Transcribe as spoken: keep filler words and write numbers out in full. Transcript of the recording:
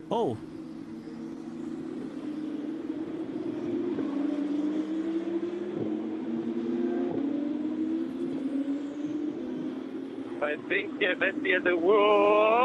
Oh. I think uh, Vesti has a whoa.